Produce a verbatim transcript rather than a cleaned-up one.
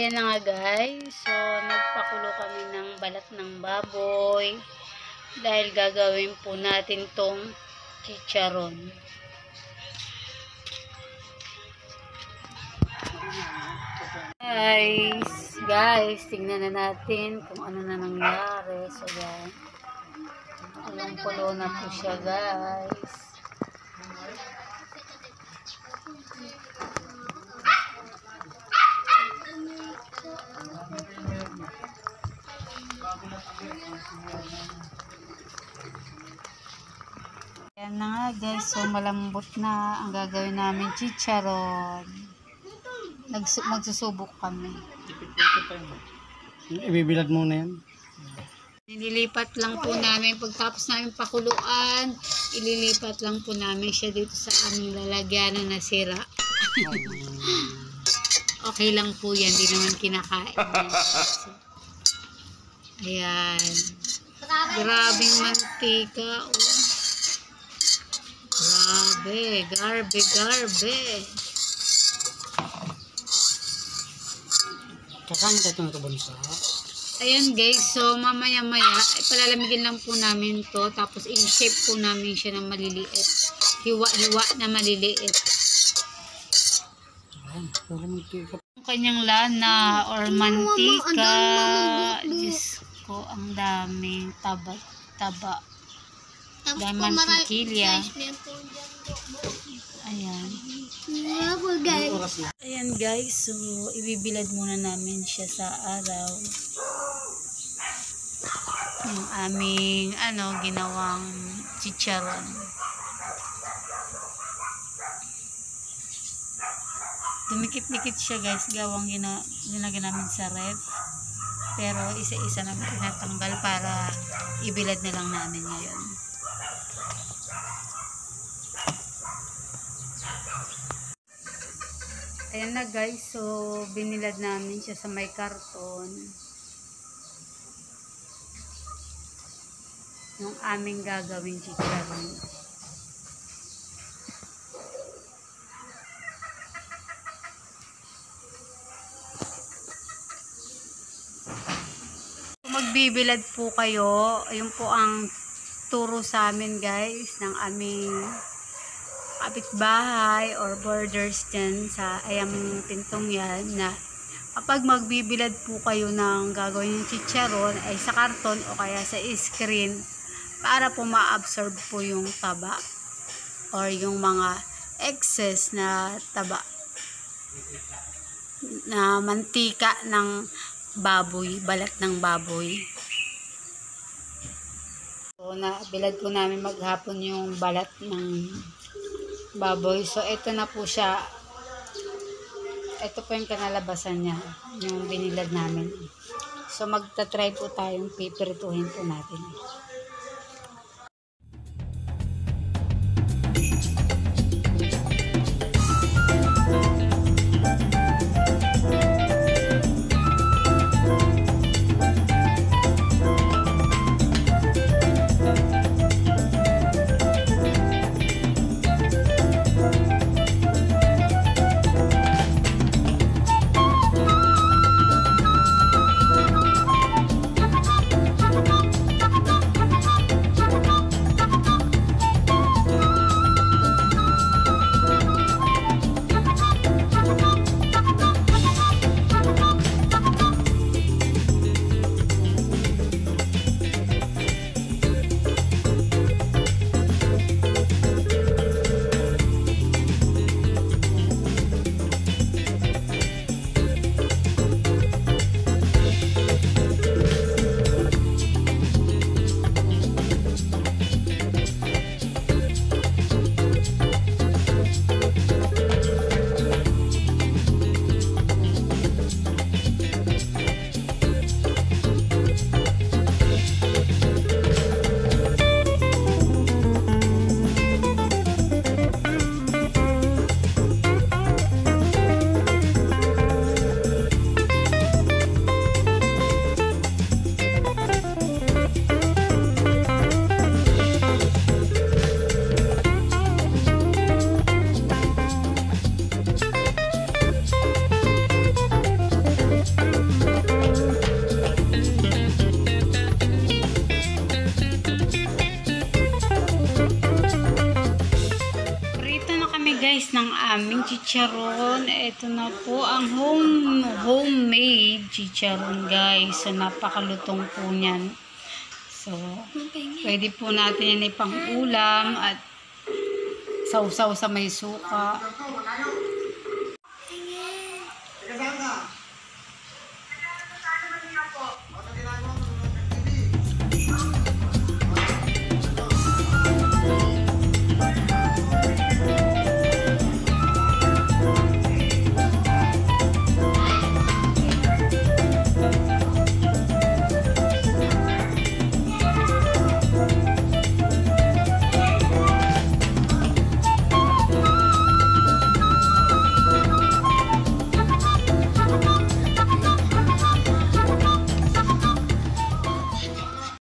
Ayan na nga guys, so nagpakulo kami ng balat ng baboy dahil gagawin po natin tong chicharon. Guys, guys, tingnan na natin kung ano na nangyari. So yan, kulong-kulo na po siya guys. Yan na nga guys, so malambot na ang gagawin namin chicharon. Nags magsusubok kami. Ibibilad muna yan. Nililipat lang po namin pagtapos namin pakuluan, ililipat lang po namin siya dito sa aming lalagyan na nasira. Okay lang po yan, di naman kinakain yan. Ayan. Grabing mantika. Oh. Grabe, garbe, garbe. Kakain ka ito na ito bansa. Ayan guys, so mamaya maya, ay palalamigin lang po namin to, tapos in-shape po namin siya ng maliliit. Hiwa-hiwa na maliliit. Ayan, puro mantika. Ang kanyang lana or mantika. Diyos ko, ang daming taba. Taba. Dahil mantikilya. Ayan. Ayan guys, so ibibilad muna namin siya sa araw. Yung aming ano, ginawang chicharon. Dumikit-dikit siya guys, gawang gina, ginagin namin sa ref. Pero isa-isa namin tinatanggal para ibilad na lang namin ngayon. Ayan na guys, so binilad namin siya sa may karton. Yung aming gagawin chicharon. Kung magbibilad po kayo, ayun po ang turo sa amin guys ng aming kapitbahay or borders dyan sa ayang pintong yan, na kapag magbibilad po kayo ng gagawin yung chicharon ay sa karton o kaya sa screen para po ma-absorb po yung taba or yung mga excess na taba na mantika ng baboy, balat ng baboy. So nabilad po namin maghapon yung balat ng baboy. So ito na po siya. Ito po yung kanalabasan niya, yung binilad namin. So magta-try po tayong pipirituhin po natin. guys ng aming chicharon. Ito na po ang home homemade chicharon guys. So napakalutong po niyan. So pwede po natin yan ipang ulam at sausaw sa may suka.